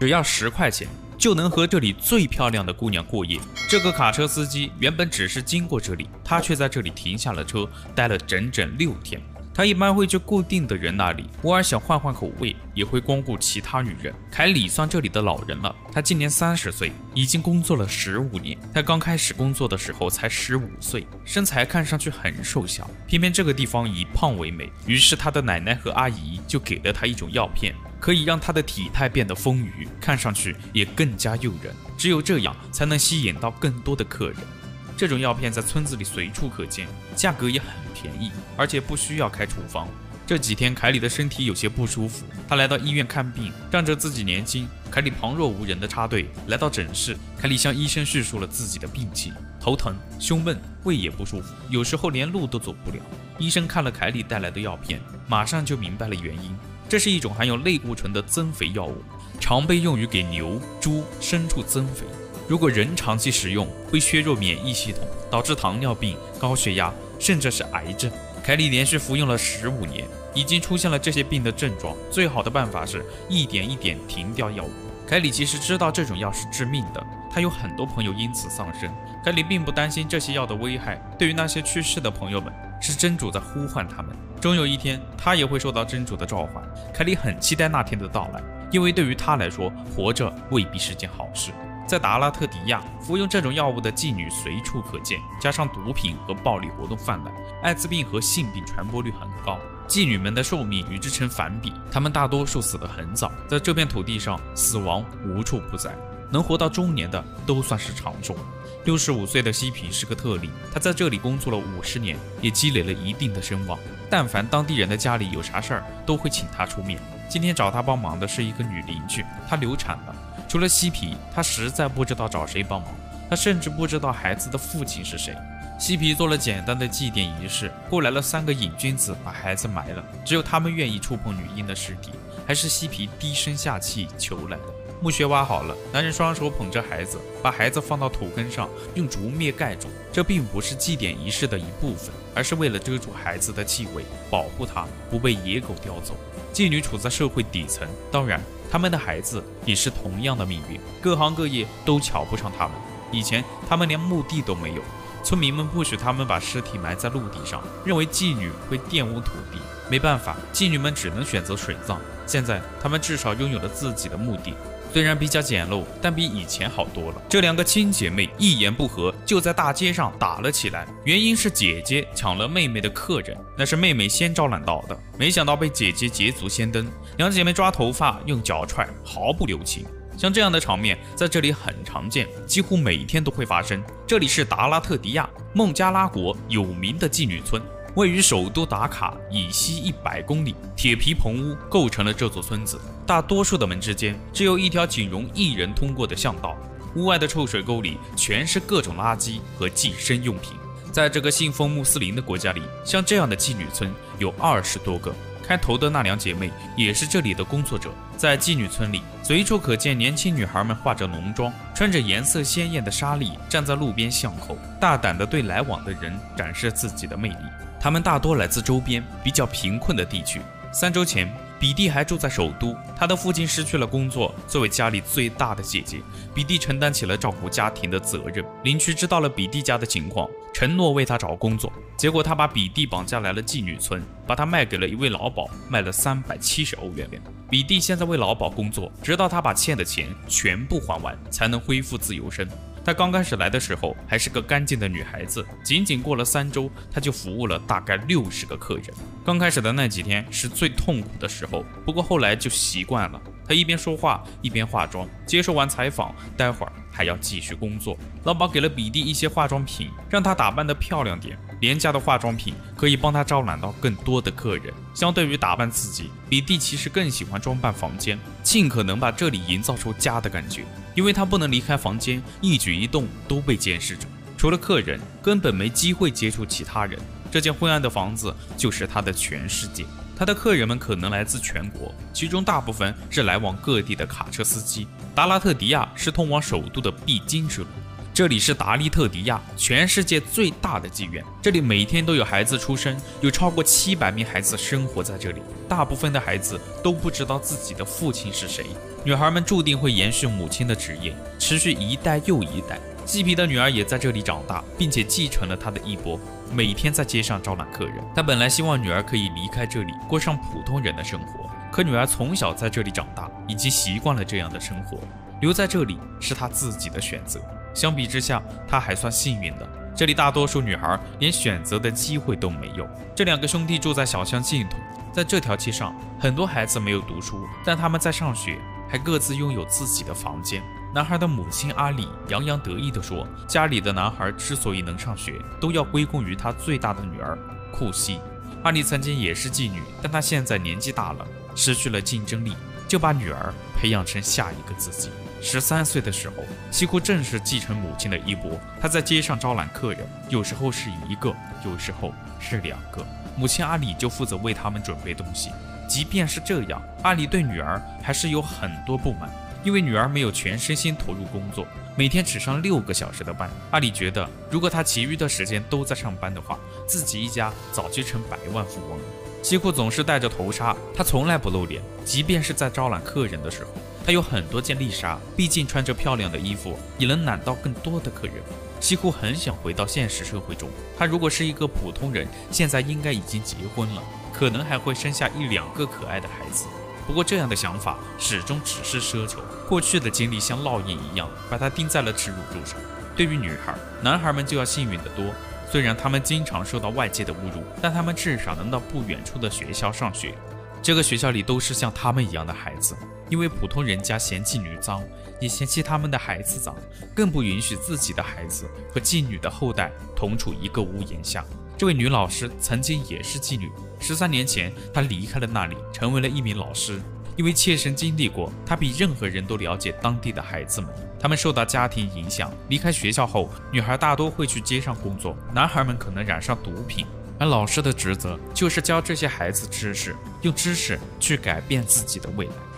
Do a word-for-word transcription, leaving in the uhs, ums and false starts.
只要十块钱就能和这里最漂亮的姑娘过夜。这个卡车司机原本只是经过这里，他却在这里停下了车，待了整整六天。他一般会去固定的人那里，偶尔想换换口味，也会光顾其他女人。凯里算这里的老人了，他今年三十岁，已经工作了十五年。他刚开始工作的时候才十五岁，身材看上去很瘦小，偏偏这个地方以胖为美，于是他的奶奶和阿姨就给了他一种药片，可以让他的体态变得丰腴，看上去也更加诱人。只有这样才能吸引到更多的客人。这种药片在村子里随处可见，价格也很便宜，而且不需要开处方。这几天凯里的身体有些不舒服，他来到医院看病，仗着自己年轻，凯里旁若无人的插队。来到诊室，凯里向医生叙述了自己的病情：头疼、胸闷、胃也不舒服，有时候连路都走不了。医生看了凯里带来的药片，马上就明白了原因。这是一种含有类固醇的增肥药物，常被用于给牛、猪、牲畜增肥。如果人长期使用，会削弱免疫系统，导致糖尿病、高血压，甚至是癌症。凯里连续服用了十五年，已经出现了这些病的症状。最好的办法是一点一点停掉药物。凯里其实知道这种药是致命的，他有很多朋友因此丧生。凯里并不担心这些药的危害，对于那些去世的朋友们，是真主在呼唤他们。终有一天，他也会受到真主的召唤。凯里很期待那天的到来，因为对于他来说，活着未必是件好事。在达拉特迪亚，服用这种药物的妓女随处可见，加上毒品和暴力活动泛滥，艾滋病和性病传播率很高，妓女们的寿命与之成反比，她们大多数死得很早。在这片土地上，死亡无处不在，能活到中年的都算是长寿。六十五岁的西皮是个特例，他在这里工作了五十年，也积累了一定的声望。但凡当地人的家里有啥事儿，都会请他出面。今天找他帮忙的是一个女邻居，她流产了。除了西皮，他实在不知道找谁帮忙，他甚至不知道孩子的父亲是谁。西皮做了简单的祭奠仪式，过来了三个瘾君子，把孩子埋了。只有他们愿意触碰女婴的尸体，还是西皮低声下气求来的。墓穴挖好了，男人双手捧着孩子，把孩子放到土坑上，用竹篾盖住。这并不是祭典仪式的一部分，而是为了遮住孩子的气味，保护他不被野狗叼走。妓女处在社会底层，当然他们的孩子也是同样的命运，各行各业都瞧不上他们。以前他们连墓地都没有，村民们不许他们把尸体埋在陆地上，认为妓女会玷污土地。没办法，妓女们只能选择水葬。现在他们至少拥有了自己的墓地，虽然比较简陋，但比以前好多了。这两个亲姐妹一言不合就在大街上打了起来，原因是姐姐抢了妹妹的客人，那是妹妹先招揽到的，没想到被姐姐捷足先登，两姐妹抓头发用脚踹，毫不留情。像这样的场面在这里很常见，几乎每天都会发生。这里是达拉特迪亚孟加拉国有名的妓女村，位于首都达卡以西一百公里，铁皮棚屋构成了这座村子。大多数的门之间只有一条仅容一人通过的巷道，屋外的臭水沟里全是各种垃圾和寄生用品。在这个信奉穆斯林的国家里，像这样的妓女村有二十多个。开头的那两姐妹也是这里的工作者，在妓女村里随处可见年轻女孩们化着浓妆，穿着颜色鲜艳的纱丽，站在路边巷口，大胆地对来往的人展示自己的魅力。她们大多来自周边比较贫困的地区。三周前，比蒂还住在首都，她的父亲失去了工作，作为家里最大的姐姐，比蒂承担起了照顾家庭的责任。邻居知道了比蒂家的情况，承诺为她找工作，结果她把比蒂绑架来了妓女村，把她卖给了一位老鸨，卖了三百七十欧元。比蒂现在为老鸨工作，直到他把欠的钱全部还完，才能恢复自由身。她刚开始来的时候还是个干净的女孩子，仅仅过了三周，她就服务了大概六十个客人。刚开始的那几天是最痛苦的时候，不过后来就习惯了。她一边说话一边化妆，接受完采访，待会儿还要继续工作。老鸨给了比蒂一些化妆品，让她打扮得漂亮点。廉价的化妆品可以帮她招揽到更多的客人。相对于打扮自己，比蒂其实更喜欢装扮房间，尽可能把这里营造出家的感觉。因为她不能离开房间，一举一动都被监视着，除了客人，根本没机会接触其他人。这间昏暗的房子就是她的全世界。她的客人们可能来自全国，其中大部分是来往各地的卡车司机。达拉特迪亚是通往首都的必经之路。这这里是达利特迪亚，全世界最大的妓院。这里每天都有孩子出生，有超过七百名孩子生活在这里。大部分的孩子都不知道自己的父亲是谁。女孩们注定会延续母亲的职业，持续一代又一代。季皮的女儿也在这里长大，并且继承了她的衣钵，每天在街上招揽客人。他本来希望女儿可以离开这里，过上普通人的生活，可女儿从小在这里长大，已经习惯了这样的生活。留在这里是她自己的选择。相比之下，她还算幸运的。这里大多数女孩连选择的机会都没有。这两个兄弟住在小巷尽头，在这条街上，很多孩子没有读书，但他们在上学，还各自拥有自己的房间。男孩的母亲阿里洋洋得意地说，家里的男孩之所以能上学，都要归功于他最大的女儿库西。阿里曾经也是妓女，但她现在年纪大了，失去了竞争力，就把女儿培养成下一个自己。十三岁的时候，西库正式继承母亲的衣钵，他在街上招揽客人，有时候是一个，有时候是两个。母亲阿里就负责为他们准备东西。即便是这样，阿里对女儿还是有很多不满，因为女儿没有全身心投入工作，每天只上六个小时的班。阿里觉得，如果她其余的时间都在上班的话，自己一家早就成百万富翁了。西库总是戴着头纱，他从来不露脸，即便是在招揽客人的时候，他有很多件丽纱，毕竟穿着漂亮的衣服也能揽到更多的客人。西库很想回到现实社会中，他如果是一个普通人，现在应该已经结婚了，可能还会生下一两个可爱的孩子。不过这样的想法始终只是奢求，过去的经历像烙印一样，把他钉在了耻辱柱上。对于女孩，男孩们就要幸运得多。虽然他们经常受到外界的侮辱，但他们至少能到不远处的学校上学。这个学校里都是像他们一样的孩子，因为普通人家嫌弃女脏，也嫌弃他们的孩子脏，更不允许自己的孩子和妓女的后代同处一个屋檐下。这位女老师曾经也是妓女，十三年前她离开了那里，成为了一名老师。因为切身经历过，她比任何人都了解当地的孩子们。他们受到家庭影响，离开学校后，女孩大多会去街上工作，男孩们可能染上毒品，而老师的职责就是教这些孩子知识，用知识去改变自己的未来。